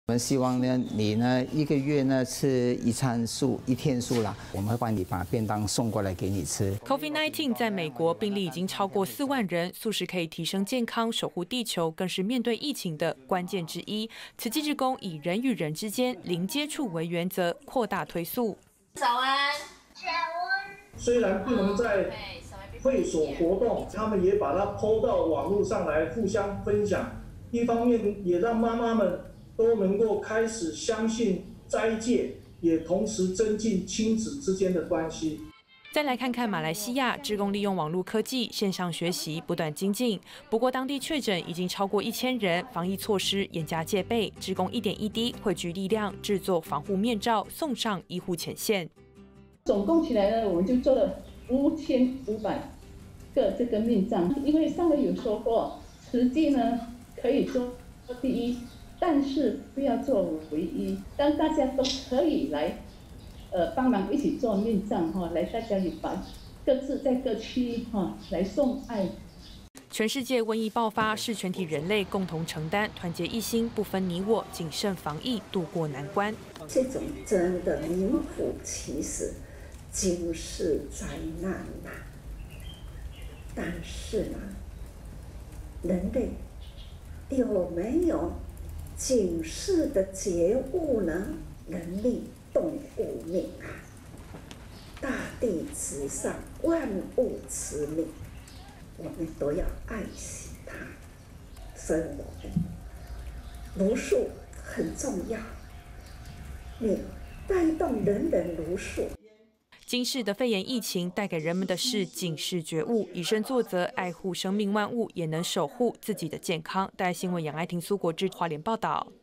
我们希望呢，你呢1个月呢吃1餐素1天素啦，我们会帮你把便当送过来给你吃。 COVID-19 在美国病例已经超过4万人，素食可以提升健康、守护地球，更是面对疫情的关键之一。慈济志工以人与人之间零接触为原则，扩大推素。 早安， 虽然不能在会所活动，他们也把它 PO 到网络上来互相分享。一方面也让妈妈们都能够开始相信斋戒，也同时增进亲子之间的关系。 再来看看马来西亚，志工利用网络科技线上学习不断精进。不过当地确诊已经超过1000人，防疫措施严加戒备，志工一点一滴汇聚力量，制作防护面罩，送上医护前线。 总共起来呢，我们就做了5500个这个面罩。因为上个有说过，实际呢可以做第一。但是不要做唯一，当大家都可以来，帮忙一起做面罩哈，来大家也把各自在各区哈来送爱。 全世界瘟疫爆发是全体人类共同承担，团结一心，不分你我，谨慎防疫，度过难关。 这种真的名副其实，惊世灾难呐！但是呢，人类有没有警示的觉悟呢？人力动物命啊，大地之上万物之命，我们都要爱惜它。所以我们茹素很重要，你带动人人茹素。 今世的肺炎疫情带给人们的是警示觉悟，以身作则，爱护生命万物，也能守护自己的健康。带新闻杨爱婷、苏国志花莲报道。